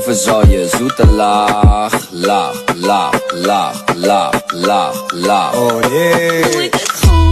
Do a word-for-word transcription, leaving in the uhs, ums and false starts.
verzal je zoete laag, laag, laag, laag, laag, laag, laag. Oh yeah. Doe ik het goed?